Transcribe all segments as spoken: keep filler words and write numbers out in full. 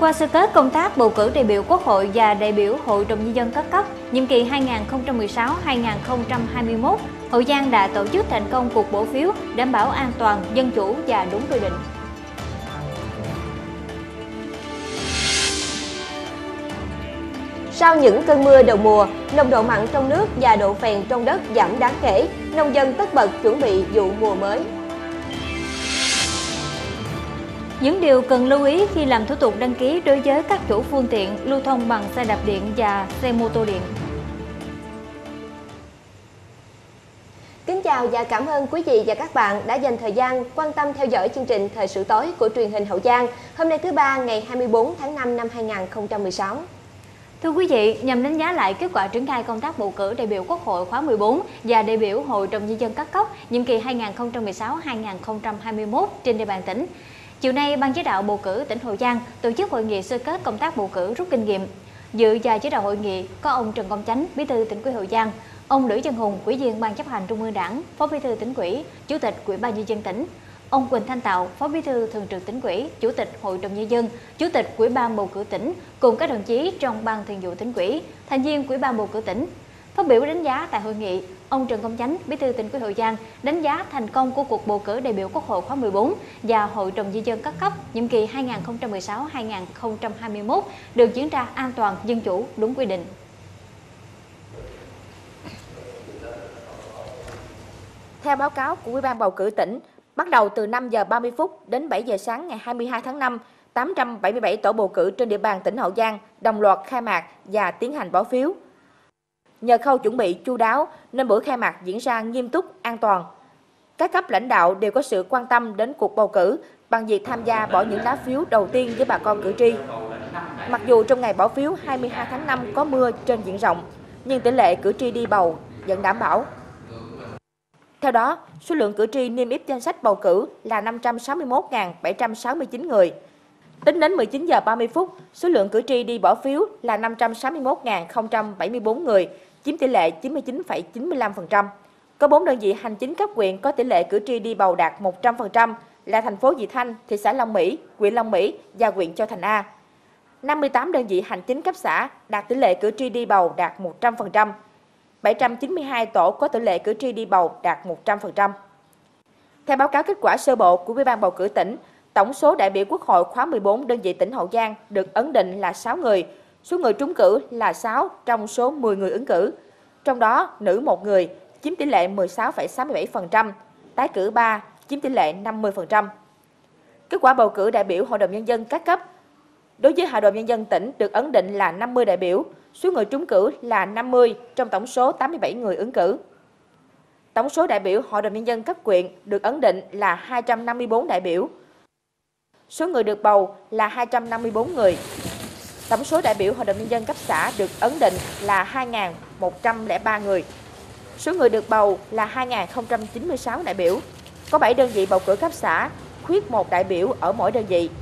Qua sơ kết công tác bầu cử đại biểu Quốc hội và đại biểu Hội đồng Nhân dân các cấp, nhiệm kỳ hai nghìn không trăm mười sáu đến hai nghìn không trăm hai mươi mốt, Hậu Giang đã tổ chức thành công cuộc bỏ phiếu đảm bảo an toàn, dân chủ và đúng quy định. Sau những cơn mưa đầu mùa, nồng độ mặn trong nước và độ phèn trong đất giảm đáng kể, nông dân tất bật chuẩn bị vụ mùa mới. Những điều cần lưu ý khi làm thủ tục đăng ký đối với các chủ phương tiện lưu thông bằng xe đạp điện và xe mô tô điện. Kính chào và cảm ơn quý vị và các bạn đã dành thời gian quan tâm theo dõi chương trình Thời sự tối của truyền hình Hậu Giang hôm nay thứ ba ngày hai mươi tư tháng năm năm hai nghìn không trăm mười sáu. Thưa quý vị, nhằm đánh giá lại kết quả triển khai công tác bầu cử đại biểu Quốc hội khóa mười bốn và đại biểu Hội đồng Nhân dân các cấp nhiệm kỳ hai nghìn không trăm mười sáu đến hai nghìn không trăm hai mươi mốt trên địa bàn tỉnh, chiều nay, Ban chỉ đạo bầu cử tỉnh Hậu Giang tổ chức hội nghị sơ kết công tác bầu cử rút kinh nghiệm. Dự và chỉ đạo hội nghị có ông Trần Công Chánh, Bí thư Tỉnh ủy Hậu Giang, ông Lữ Văn Hùng, Ủy viên Ban chấp hành Trung ương Đảng, Phó Bí thư Tỉnh ủy, Chủ tịch Ủy ban nhân dân tỉnh, ông Quỳnh Thanh Tạo, Phó Bí thư Thường trực Tỉnh ủy, Chủ tịch Hội đồng Nhân dân, Chủ tịch Ủy ban bầu cử tỉnh cùng các đồng chí trong Ban Thường vụ Tỉnh ủy, thành viên Ủy ban bầu cử tỉnh. Phát biểu đánh giá tại hội nghị, ông Trần Công Chánh, Bí thư Tỉnh ủy Hậu Giang đánh giá thành công của cuộc bầu cử đại biểu Quốc hội khóa mười bốn và Hội đồng Nhân dân các cấp nhiệm kỳ hai nghìn không trăm mười sáu đến hai nghìn không trăm hai mươi mốt được diễn ra an toàn, dân chủ, đúng quy định. Theo báo cáo của Ủy ban bầu cử tỉnh, bắt đầu từ năm giờ ba mươi phút đến bảy giờ sáng ngày hai mươi hai tháng năm, tám trăm bảy mươi bảy tổ bầu cử trên địa bàn tỉnh Hậu Giang đồng loạt khai mạc và tiến hành bỏ phiếu. Nhờ khâu chuẩn bị chu đáo nên buổi khai mạc diễn ra nghiêm túc, an toàn. Các cấp lãnh đạo đều có sự quan tâm đến cuộc bầu cử bằng việc tham gia bỏ những lá phiếu đầu tiên với bà con cử tri. Mặc dù trong ngày bỏ phiếu hai mươi hai tháng năm có mưa trên diện rộng, nhưng tỷ lệ cử tri đi bầu vẫn đảm bảo. Theo đó, số lượng cử tri niêm yết danh sách bầu cử là năm trăm sáu mươi mốt nghìn bảy trăm sáu mươi chín người. Tính đến mười chín giờ ba mươi phút, số lượng cử tri đi bỏ phiếu là năm trăm sáu mươi mốt nghìn không trăm bảy mươi tư người, chiếm tỷ lệ chín mươi chín phẩy chín mươi lăm phần trăm. Có bốn đơn vị hành chính cấp huyện có tỷ lệ cử tri đi bầu đạt một trăm phần trăm là thành phố Vị Thanh, thị xã Long Mỹ, huyện Long Mỹ và huyện Châu Thành A. năm mươi tám đơn vị hành chính cấp xã đạt tỷ lệ cử tri đi bầu đạt một trăm phần trăm. bảy trăm chín mươi hai tổ có tỷ lệ cử tri đi bầu đạt một trăm phần trăm. Theo báo cáo kết quả sơ bộ của Ủy ban bầu cử tỉnh, tổng số đại biểu Quốc hội khóa mười bốn đơn vị tỉnh Hậu Giang được ấn định là sáu người, số người trúng cử là sáu trong số mười người ứng cử. Trong đó, nữ một người, chiếm tỷ lệ mười sáu phẩy sáu mươi bảy phần trăm, tái cử ba, chiếm tỷ lệ năm mươi phần trăm. Kết quả bầu cử đại biểu Hội đồng Nhân dân các cấp. Đối với Hội đồng Nhân dân tỉnh được ấn định là năm mươi đại biểu, số người trúng cử là năm mươi trong tổng số tám mươi bảy người ứng cử. Tổng số đại biểu Hội đồng Nhân dân cấp huyện được ấn định là hai trăm năm mươi tư đại biểu. Số người được bầu là hai trăm năm mươi tư người. Tổng số đại biểu Hội đồng Nhân dân cấp xã được ấn định là hai nghìn một trăm lẻ ba người. Số người được bầu là hai nghìn không trăm chín mươi sáu đại biểu. Có bảy đơn vị bầu cử cấp xã, khuyết một đại biểu ở mỗi đơn vị.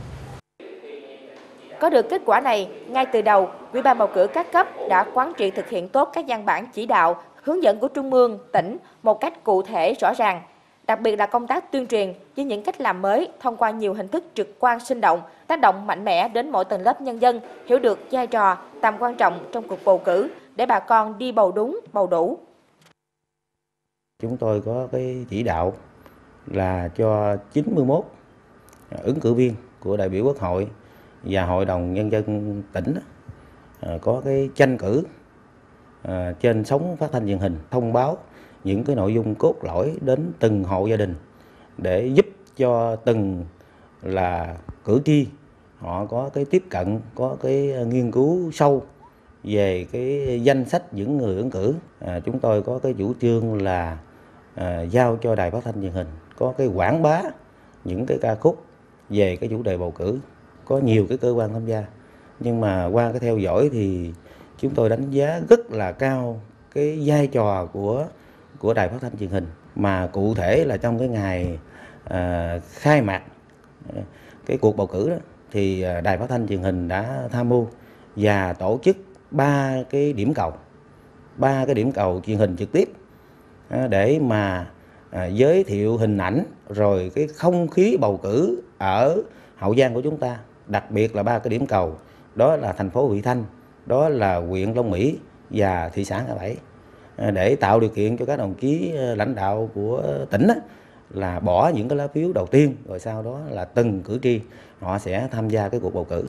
Có được kết quả này, ngay từ đầu, Ủy ban bầu cử các cấp đã quán triệt thực hiện tốt các văn bản chỉ đạo, hướng dẫn của Trung ương, tỉnh một cách cụ thể rõ ràng. Đặc biệt là công tác tuyên truyền với những cách làm mới thông qua nhiều hình thức trực quan sinh động, tác động mạnh mẽ đến mỗi tầng lớp nhân dân, hiểu được vai trò, tầm quan trọng trong cuộc bầu cử để bà con đi bầu đúng, bầu đủ. Chúng tôi có cái chỉ đạo là cho chín mươi mốt ứng cử viên của đại biểu Quốc hội và Hội đồng Nhân dân tỉnh có cái tranh cử trên sóng phát thanh truyền hình, thông báo những cái nội dung cốt lõi đến từng hộ gia đình để giúp cho từng là cử tri họ có cái tiếp cận, có cái nghiên cứu sâu về cái danh sách những người ứng cử. À, chúng tôi có cái chủ trương là à, giao cho đài phát thanh truyền hình có cái quảng bá những cái ca khúc về cái chủ đề bầu cử, có nhiều cái cơ quan tham gia, nhưng mà qua cái theo dõi thì chúng tôi đánh giá rất là cao cái vai trò của của đài phát thanh truyền hình, mà cụ thể là trong cái ngày à, khai mạc cái cuộc bầu cử đó, thì đài phát thanh truyền hình đã tham mưu và tổ chức ba cái điểm cầu, ba cái điểm cầu truyền hình trực tiếp à, để mà à, giới thiệu hình ảnh rồi cái không khí bầu cử ở Hậu Giang của chúng ta đặc biệt là ba cái điểm cầu, đó là thành phố Vị Thanh, đó là huyện Long Mỹ và thị xã Ngã Bảy, để tạo điều kiện cho các đồng chí lãnh đạo của tỉnh á, là bỏ những cái lá phiếu đầu tiên, rồi sau đó là từng cử tri họ sẽ tham gia cái cuộc bầu cử.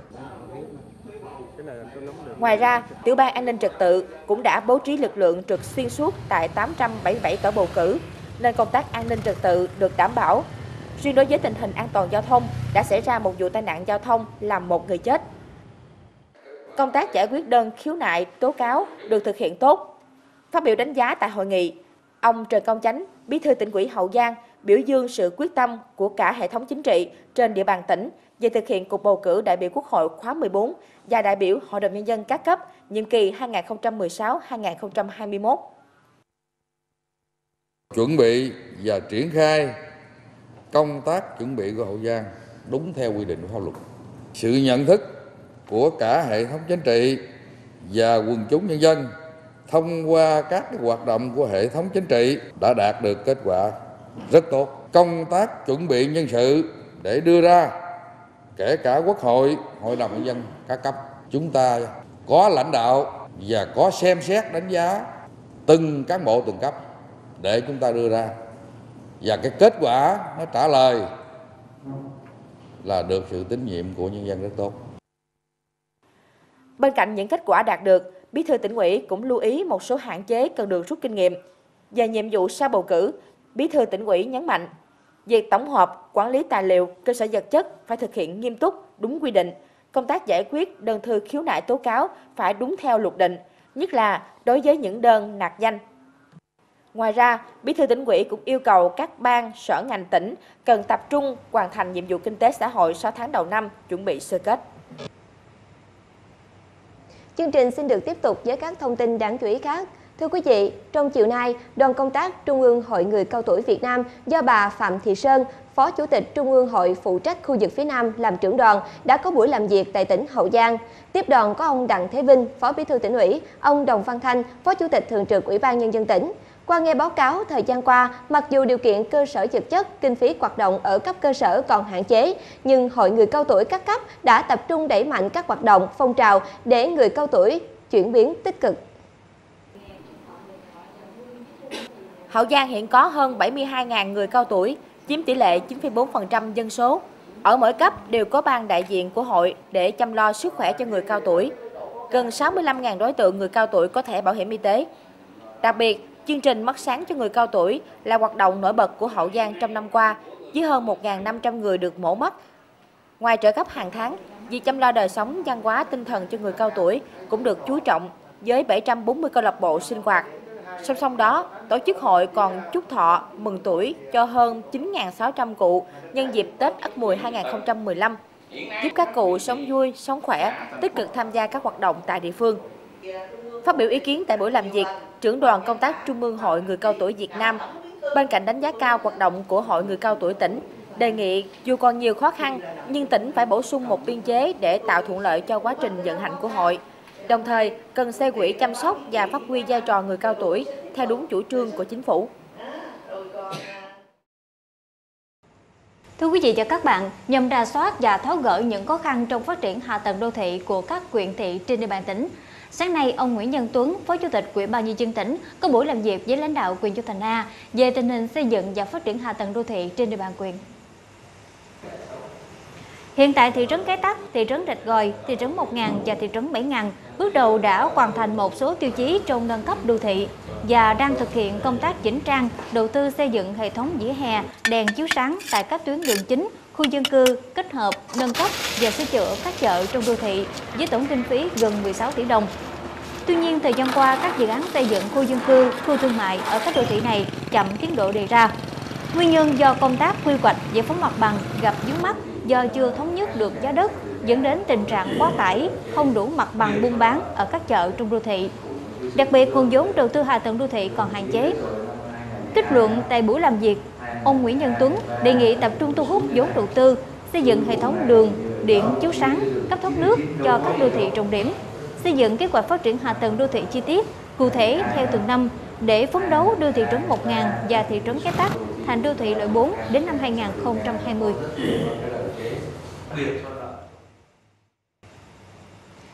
Ngoài ra, Tiểu ban An ninh trật tự cũng đã bố trí lực lượng trực xuyên suốt tại tám trăm bảy mươi bảy tổ bầu cử, nên công tác an ninh trật tự được đảm bảo. Riêng đối với tình hình an toàn giao thông, đã xảy ra một vụ tai nạn giao thông làm một người chết. Công tác giải quyết đơn khiếu nại, tố cáo được thực hiện tốt. Phát biểu đánh giá tại hội nghị, ông Trần Công Chánh, Bí thư Tỉnh ủy Hậu Giang, biểu dương sự quyết tâm của cả hệ thống chính trị trên địa bàn tỉnh về thực hiện cuộc bầu cử đại biểu Quốc hội khóa mười bốn và đại biểu Hội đồng Nhân dân các cấp nhiệm kỳ hai nghìn không trăm mười sáu đến hai nghìn không trăm hai mươi mốt. Chuẩn bị và triển khai công tác chuẩn bị của Hậu Giang đúng theo quy định của pháp luật. Sự nhận thức của cả hệ thống chính trị và quần chúng nhân dân thông qua các hoạt động của hệ thống chính trị đã đạt được kết quả rất tốt. Công tác chuẩn bị nhân sự để đưa ra kể cả Quốc hội, Hội đồng Nhân dân các cấp, chúng ta có lãnh đạo và có xem xét đánh giá từng cán bộ từng cấp để chúng ta đưa ra, và cái kết quả nó trả lời là được sự tín nhiệm của nhân dân rất tốt. Bên cạnh những kết quả đạt được, Bí thư Tỉnh ủy cũng lưu ý một số hạn chế cần được rút kinh nghiệm. Về nhiệm vụ sau bầu cử, Bí thư Tỉnh ủy nhấn mạnh, việc tổng hợp, quản lý tài liệu, cơ sở vật chất phải thực hiện nghiêm túc, đúng quy định. Công tác giải quyết đơn thư khiếu nại tố cáo phải đúng theo luật định, nhất là đối với những đơn nạc danh. Ngoài ra, Bí thư Tỉnh ủy cũng yêu cầu các ban, sở ngành tỉnh cần tập trung hoàn thành nhiệm vụ kinh tế xã hội sáu tháng đầu năm, chuẩn bị sơ kết. Chương trình xin được tiếp tục với các thông tin đáng chú ý khác. Thưa quý vị, trong chiều nay, đoàn công tác Trung ương Hội Người Cao Tuổi Việt Nam do bà Phạm Thị Sơn, Phó Chủ tịch Trung ương Hội phụ trách khu vực phía Nam làm trưởng đoàn đã có buổi làm việc tại tỉnh Hậu Giang. Tiếp đoàn có ông Đặng Thế Vinh, Phó Bí thư Tỉnh ủy, ông Đồng Văn Thanh, Phó Chủ tịch Thường trực Ủy ban Nhân dân tỉnh. Qua nghe báo cáo, thời gian qua, mặc dù điều kiện cơ sở vật chất, kinh phí hoạt động ở cấp cơ sở còn hạn chế, nhưng Hội Người Cao Tuổi các cấp đã tập trung đẩy mạnh các hoạt động, phong trào để người cao tuổi chuyển biến tích cực. Hậu Giang hiện có hơn bảy mươi hai nghìn người cao tuổi, chiếm tỷ lệ chín phẩy bốn phần trăm dân số. Ở mỗi cấp đều có ban đại diện của hội để chăm lo sức khỏe cho người cao tuổi. Gần sáu mươi lăm nghìn đối tượng người cao tuổi có thẻ bảo hiểm y tế. Đặc biệt, chương trình Mắt sáng cho người cao tuổi là hoạt động nổi bật của Hậu Giang trong năm qua, với hơn một nghìn năm trăm người được mổ mắt. Ngoài trợ cấp hàng tháng, việc chăm lo đời sống văn hóa tinh thần cho người cao tuổi cũng được chú trọng với bảy trăm bốn mươi câu lạc bộ sinh hoạt. Song song đó, tổ chức hội còn chúc thọ, mừng tuổi cho hơn chín nghìn sáu trăm cụ nhân dịp Tết Ất Mùi hai nghìn không trăm mười lăm, giúp các cụ sống vui, sống khỏe, tích cực tham gia các hoạt động tại địa phương. Phát biểu ý kiến tại buổi làm việc, trưởng đoàn công tác Trung ương Hội Người Cao Tuổi Việt Nam, bên cạnh đánh giá cao hoạt động của Hội Người Cao Tuổi tỉnh, đề nghị dù còn nhiều khó khăn, nhưng tỉnh phải bổ sung một biên chế để tạo thuận lợi cho quá trình vận hành của hội. Đồng thời, cần xây quỹ chăm sóc và phát huy vai trò người cao tuổi theo đúng chủ trương của chính phủ. Thưa quý vị và các bạn, nhằm rà soát và tháo gỡ những khó khăn trong phát triển hạ tầng đô thị của các huyện thị trên địa bàn tỉnh, sáng nay, ông Nguyễn Nhân Tuấn, Phó Chủ tịch Ủy ban Nhân dân tỉnh, có buổi làm việc với lãnh đạo huyện Châu Thành A về tình hình xây dựng và phát triển hạ tầng đô thị trên địa bàn huyện. Hiện tại, thị trấn Cái Tắc, thị trấn Rạch Gòi, thị trấn một nghìn và thị trấn bảy nghìn bước đầu đã hoàn thành một số tiêu chí trong nâng cấp đô thị và đang thực hiện công tác chỉnh trang, đầu tư xây dựng hệ thống vỉa hè, đèn chiếu sáng tại các tuyến đường chính, khu dân cư, kết hợp, nâng cấp và sửa chữa các chợ trong đô thị với tổng kinh phí gần mười sáu tỷ đồng. Tuy nhiên, thời gian qua, các dự án xây dựng khu dân cư, khu thương mại ở các đô thị này chậm tiến độ đề ra. Nguyên nhân do công tác quy hoạch giải phóng mặt bằng gặp vướng mắc do chưa thống nhất được giá đất, dẫn đến tình trạng quá tải, không đủ mặt bằng buôn bán ở các chợ trong đô thị. Đặc biệt, nguồn vốn đầu tư hạ tầng đô thị còn hạn chế. Kết luận tại buổi làm việc, ông Nguyễn Nhân Tuấn đề nghị tập trung thu hút vốn đầu tư, xây dựng hệ thống đường, điện chiếu sáng, cấp thoát nước cho các đô thị trọng điểm, xây dựng kế hoạch phát triển hạ tầng đô thị chi tiết, cụ thể theo từng năm để phấn đấu đưa thị trấn một nghìn và thị trấn Cái Tắc thành đô thị loại bốn đến năm hai nghìn không trăm hai mươi.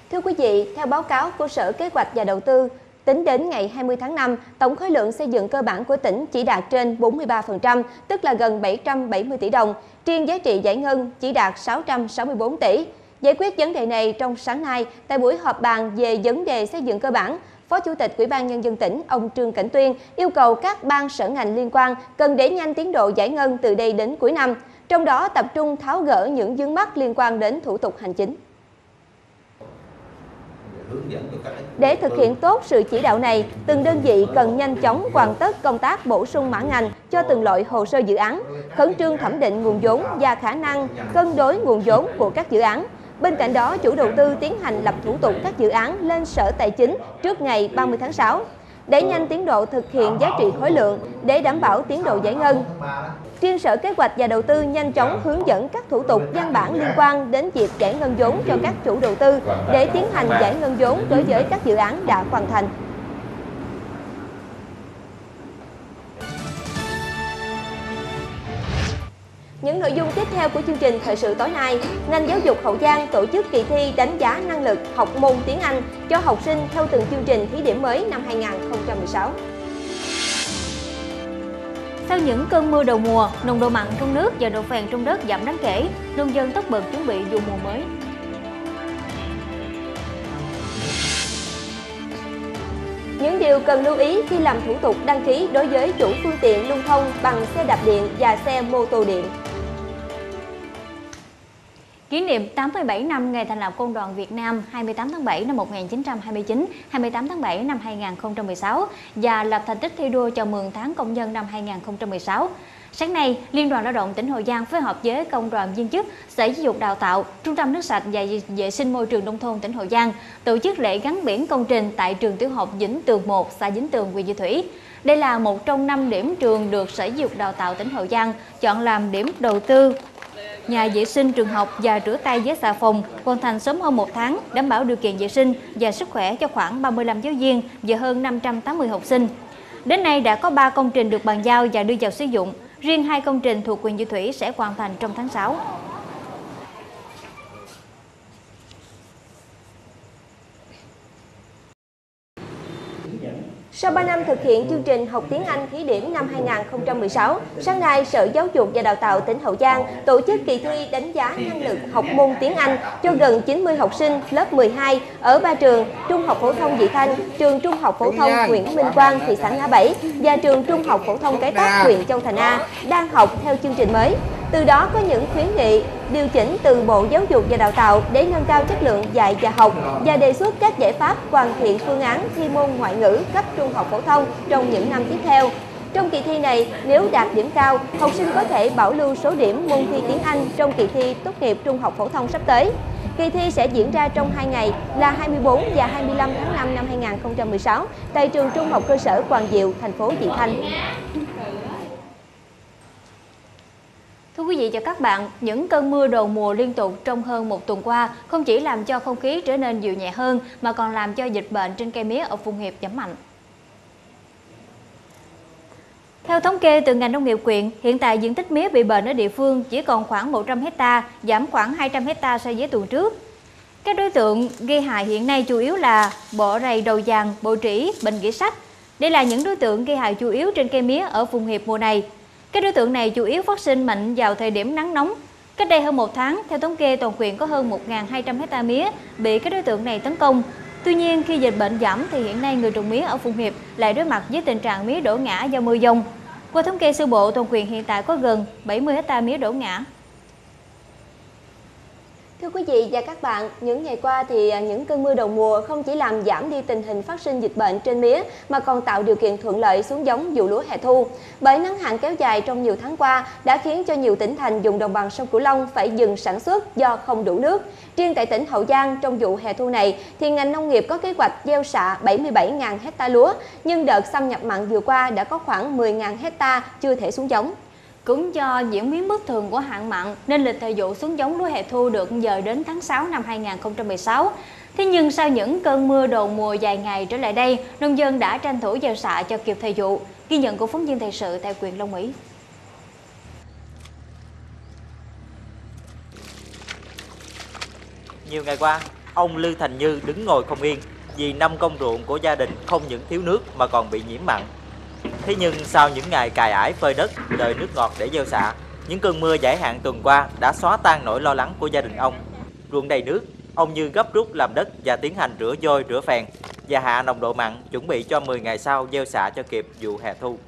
Thưa quý vị, theo báo cáo của Sở Kế hoạch và Đầu tư, tính đến ngày hai mươi tháng năm, tổng khối lượng xây dựng cơ bản của tỉnh chỉ đạt trên bốn mươi ba phần trăm, tức là gần bảy trăm bảy mươi tỷ đồng. Riêng giá trị giải ngân chỉ đạt sáu trăm sáu mươi tư tỷ. Giải quyết vấn đề này trong sáng nay, tại buổi họp bàn về vấn đề xây dựng cơ bản, Phó Chủ tịch Ủy ban Nhân dân tỉnh ông Trương Cảnh Tuyên yêu cầu các ban sở ngành liên quan cần đẩy nhanh tiến độ giải ngân từ đây đến cuối năm, trong đó tập trung tháo gỡ những vướng mắc liên quan đến thủ tục hành chính. Để thực hiện tốt sự chỉ đạo này, từng đơn vị cần nhanh chóng hoàn tất công tác bổ sung mã ngành cho từng loại hồ sơ dự án, khẩn trương thẩm định nguồn vốn và khả năng cân đối nguồn vốn của các dự án. Bên cạnh đó, chủ đầu tư tiến hành lập thủ tục các dự án lên Sở Tài chính trước ngày ba mươi tháng sáu, đẩy nhanh tiến độ thực hiện giá trị khối lượng để đảm bảo tiến độ giải ngân. Riêng Sở Kế hoạch và Đầu tư nhanh chóng hướng dẫn các thủ tục văn bản liên quan đến việc giải ngân vốn cho các chủ đầu tư để tiến hành giải ngân vốn đối với các dự án đã hoàn thành. Những nội dung tiếp theo của chương trình thời sự tối nay, ngành giáo dục Hậu Giang tổ chức kỳ thi đánh giá năng lực học môn tiếng Anh cho học sinh theo từng chương trình thí điểm mới năm hai nghìn không trăm mười sáu. Sau những cơn mưa đầu mùa, nồng độ mặn trong nước và độ phèn trong đất giảm đáng kể, nông dân tất bật chuẩn bị vụ mùa mới. Những điều cần lưu ý khi làm thủ tục đăng ký đối với chủ phương tiện lưu thông bằng xe đạp điện và xe mô tô điện. Kỷ niệm tám mươi bảy năm ngày thành lập Công đoàn Việt Nam hai mươi tám tháng bảy năm một nghìn chín trăm hai mươi chín, hai mươi tám tháng bảy năm hai nghìn không trăm mười sáu và lập thành tích thi đua chào mừng tháng công nhân năm hai nghìn không trăm mười sáu. Sáng nay, Liên đoàn Lao động tỉnh Hậu Giang phối hợp với Công đoàn viên chức, Sở Giáo dục Đào tạo, Trung tâm nước sạch và vệ sinh môi trường nông thôn tỉnh Hậu Giang tổ chức lễ gắn biển công trình tại trường tiểu học Vĩnh Tường một, xã Vĩnh Tường, huyện Vị Thủy. Đây là một trong năm điểm trường được Sở Giáo dục Đào tạo tỉnh Hậu Giang chọn làm điểm đầu tư nhà vệ sinh trường học và rửa tay với xà phòng, hoàn thành sớm hơn một tháng, đảm bảo điều kiện vệ sinh và sức khỏe cho khoảng ba mươi lăm giáo viên và hơn năm trăm tám mươi học sinh. Đến nay đã có ba công trình được bàn giao và đưa vào sử dụng. Riêng hai công trình thuộc huyện Vị Thủy sẽ hoàn thành trong tháng sáu. Sau ba năm thực hiện chương trình học tiếng Anh thí điểm năm hai nghìn không trăm mười sáu, sáng nay Sở Giáo dục và Đào tạo tỉnh Hậu Giang tổ chức kỳ thi đánh giá năng lực học môn tiếng Anh cho gần chín mươi học sinh lớp mười hai ở ba trường: Trung học phổ thông Vị Thanh, trường Trung học phổ thông Nguyễn Minh Quang, thị xã Ngã Bảy và trường Trung học phổ thông Cái Tát, huyện Châu Thành A đang học theo chương trình mới. Từ đó có những khuyến nghị điều chỉnh từ Bộ Giáo dục và Đào tạo để nâng cao chất lượng dạy và học và đề xuất các giải pháp hoàn thiện phương án thi môn ngoại ngữ cấp trung học phổ thông trong những năm tiếp theo. Trong kỳ thi này, nếu đạt điểm cao, học sinh có thể bảo lưu số điểm môn thi tiếng Anh trong kỳ thi tốt nghiệp trung học phổ thông sắp tới. Kỳ thi sẽ diễn ra trong hai ngày là hai mươi tư và hai mươi lăm tháng năm năm hai nghìn không trăm mười sáu tại trường Trung học cơ sở Hoàng Diệu, thành phố Vị Thanh. Thưa quý vị và các bạn, những cơn mưa đầu mùa liên tục trong hơn một tuần qua không chỉ làm cho không khí trở nên dịu nhẹ hơn mà còn làm cho dịch bệnh trên cây mía ở Phụng Hiệp giảm mạnh. Theo thống kê từ ngành nông nghiệp huyện, hiện tại diện tích mía bị bệnh ở địa phương chỉ còn khoảng một trăm héc ta, giảm khoảng hai trăm héc ta so với tuần trước. Các đối tượng gây hại hiện nay chủ yếu là bọ rầy đầu vàng, bọ trĩ, bệnh rỉ sách. Đây là những đối tượng gây hại chủ yếu trên cây mía ở Phụng Hiệp mùa này. Các đối tượng này chủ yếu phát sinh mạnh vào thời điểm nắng nóng. Cách đây hơn một tháng, theo thống kê toàn huyện có hơn một nghìn hai trăm héc ta mía bị các đối tượng này tấn công. Tuy nhiên, khi dịch bệnh giảm thì hiện nay người trồng mía ở Phụng Hiệp lại đối mặt với tình trạng mía đổ ngã do mưa dông. Qua thống kê sơ bộ, toàn huyện hiện tại có gần bảy mươi héc ta mía đổ ngã. Thưa quý vị và các bạn, những ngày qua thì những cơn mưa đầu mùa không chỉ làm giảm đi tình hình phát sinh dịch bệnh trên mía mà còn tạo điều kiện thuận lợi xuống giống vụ lúa hè thu. Bởi nắng hạn kéo dài trong nhiều tháng qua đã khiến cho nhiều tỉnh thành vùng đồng bằng sông Cửu Long phải dừng sản xuất do không đủ nước. Riêng tại tỉnh Hậu Giang trong vụ hè thu này thì ngành nông nghiệp có kế hoạch gieo xạ bảy mươi bảy nghìn héc ta lúa, nhưng đợt xâm nhập mặn vừa qua đã có khoảng mười nghìn héc ta chưa thể xuống giống. Cũng do diễn biến bất thường của hạn mặn nên lịch thời vụ xuống giống lúa hè thu được dời đến tháng sáu năm hai nghìn không trăm mười sáu. Thế nhưng sau những cơn mưa đầu mùa dài ngày trở lại đây, nông dân đã tranh thủ gieo xạ cho kịp thời vụ. Ghi nhận của phóng viên thời sự tại huyện Long Mỹ. Nhiều ngày qua, ông Lư Thành Như đứng ngồi không yên vì năm công ruộng của gia đình không những thiếu nước mà còn bị nhiễm mặn. Thế nhưng sau những ngày cày ải phơi đất, đợi nước ngọt để gieo xạ, những cơn mưa giải hạn tuần qua đã xóa tan nỗi lo lắng của gia đình ông. Ruộng đầy nước, ông Như gấp rút làm đất và tiến hành rửa vôi rửa phèn và hạ nồng độ mặn, chuẩn bị cho mười ngày sau gieo xạ cho kịp vụ hè thu.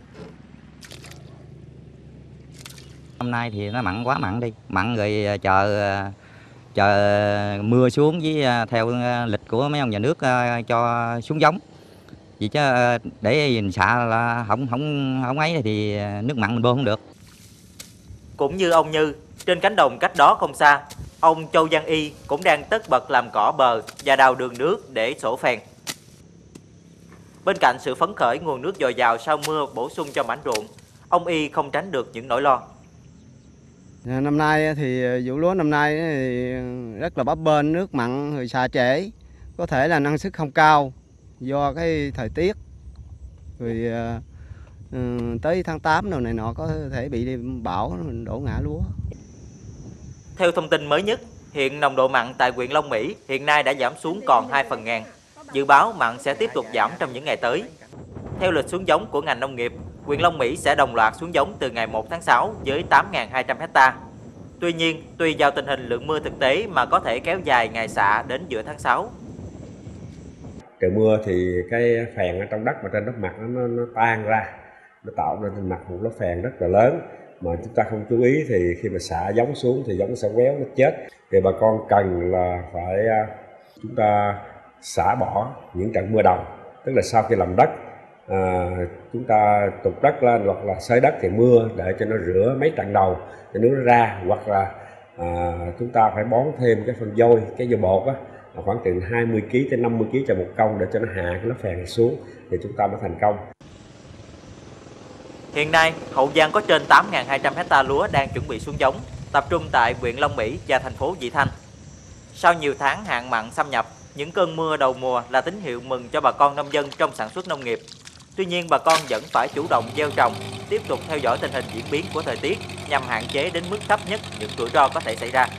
Hôm nay thì nó mặn quá mặn đi, mặn rồi chờ chờ mưa xuống với theo lịch của mấy ông nhà nước cho xuống giống. Vì chứ để mình xạ là không không không ấy thì nước mặn mình bơm không được. Cũng như ông Như, trên cánh đồng cách đó không xa, ông Châu Văn Y cũng đang tất bật làm cỏ bờ và đào đường nước để sổ phèn. Bên cạnh sự phấn khởi nguồn nước dồi dào sau mưa bổ sung cho mảnh ruộng, ông Y không tránh được những nỗi lo. Năm nay thì vụ lúa năm nay thì rất là bấp bênh, nước mặn rồi xạ trễ, có thể là năng suất không cao do cái thời tiết, rồi uh, tới tháng tám nào này nọ có thể bị bão đổ ngã lúa. Theo thông tin mới nhất, hiện nồng độ mặn tại huyện Long Mỹ hiện nay đã giảm xuống còn hai phần ngàn. Dự báo mặn sẽ tiếp tục giảm trong những ngày tới. Theo lịch xuống giống của ngành nông nghiệp, huyện Long Mỹ sẽ đồng loạt xuống giống từ ngày một tháng sáu với tám nghìn hai trăm ha. Tuy nhiên, tùy vào tình hình lượng mưa thực tế mà có thể kéo dài ngày xạ đến giữa tháng sáu. Trời mưa thì cái phèn ở trong đất và trên đất mặt nó, nó tan ra, nó tạo ra trên mặt một lớp phèn rất là lớn. Mà chúng ta không chú ý thì khi mà xạ giống xuống thì giống sẽ quéo, nó chết. Thì bà con cần là phải chúng ta xả bỏ những trận mưa đầu. Tức là sau khi làm đất, à, chúng ta tục đất lên hoặc là xới đất thì mưa để cho nó rửa mấy trận đầu cho nước nó ra. Hoặc là à, chúng ta phải bón thêm cái phân vôi, cái vôi bột á, khoảng từ hai mươi ki lô gam đến năm mươi ki lô gam cho một công để cho nó hạ cái lớp phèn xuống thì chúng ta mới thành công. Hiện nay, Hậu Giang có trên tám nghìn hai trăm ha lúa đang chuẩn bị xuống giống, tập trung tại huyện Long Mỹ và thành phố Vị Thanh. Sau nhiều tháng hạn mặn xâm nhập, những cơn mưa đầu mùa là tín hiệu mừng cho bà con nông dân trong sản xuất nông nghiệp. Tuy nhiên, bà con vẫn phải chủ động gieo trồng, tiếp tục theo dõi tình hình diễn biến của thời tiết nhằm hạn chế đến mức thấp nhất những rủi ro có thể xảy ra.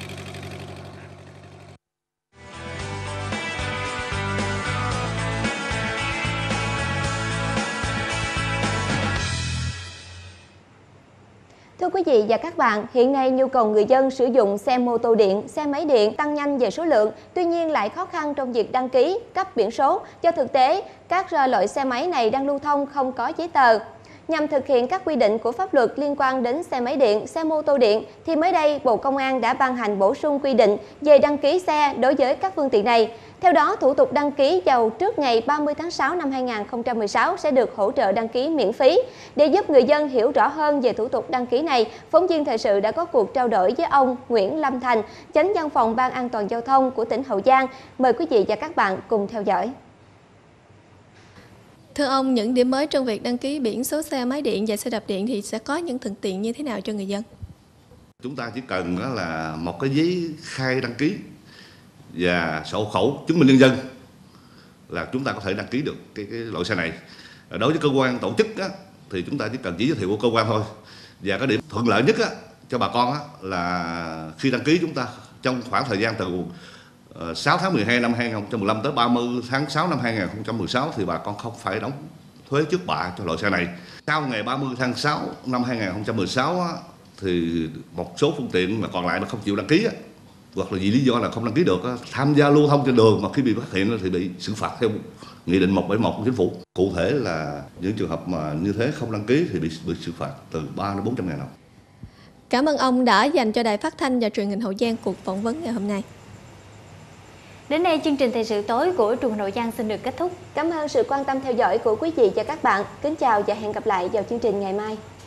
Thưa quý vị và các bạn, hiện nay nhu cầu người dân sử dụng xe mô tô điện, xe máy điện tăng nhanh về số lượng, tuy nhiên lại khó khăn trong việc đăng ký, cấp biển số do thực tế các loại xe máy này đang lưu thông không có giấy tờ. Nhằm thực hiện các quy định của pháp luật liên quan đến xe máy điện, xe mô tô điện, thì mới đây Bộ Công an đã ban hành bổ sung quy định về đăng ký xe đối với các phương tiện này. Theo đó, thủ tục đăng ký vào trước ngày ba mươi tháng sáu năm hai nghìn không trăm mười sáu sẽ được hỗ trợ đăng ký miễn phí. Để giúp người dân hiểu rõ hơn về thủ tục đăng ký này, phóng viên thời sự đã có cuộc trao đổi với ông Nguyễn Lâm Thành, Chánh Văn phòng Ban An toàn Giao thông của tỉnh Hậu Giang. Mời quý vị và các bạn cùng theo dõi. Thưa ông, những điểm mới trong việc đăng ký biển số xe máy điện và xe đạp điện thì sẽ có những thuận tiện như thế nào cho người dân? Chúng ta chỉ cần là một cái giấy khai đăng ký và sổ hộ khẩu chứng minh nhân dân là chúng ta có thể đăng ký được cái, cái loại xe này. Đối với cơ quan tổ chức á, thì chúng ta chỉ cần chỉ giới thiệu của cơ quan thôi. Và cái điểm thuận lợi nhất á, cho bà con á, là khi đăng ký chúng ta trong khoảng thời gian từ sáu tháng mười hai năm hai nghìn không trăm mười lăm tới ba mươi tháng sáu năm hai nghìn không trăm mười sáu thì bà con không phải đóng thuế trước bạ cho loại xe này. Sau ngày ba mươi tháng sáu năm hai nghìn không trăm mười sáu á, thì một số phương tiện mà còn lại nó không chịu đăng ký á, hoặc là vì lý do là không đăng ký được á, tham gia lưu thông trên đường mà khi bị phát hiện thì bị xử phạt theo nghị định một bảy một của chính phủ. Cụ thể là những trường hợp mà như thế không đăng ký thì bị bị xử phạt từ ba đến bốn trăm ngàn đồng. Cảm ơn ông đã dành cho Đài Phát thanh và Truyền hình Hậu Giang cuộc phỏng vấn ngày hôm nay. Đến đây chương trình thời sự tối của Truyền hình Hậu Giang xin được kết thúc. Cảm ơn sự quan tâm theo dõi của quý vị và các bạn. Kính chào và hẹn gặp lại vào chương trình ngày mai.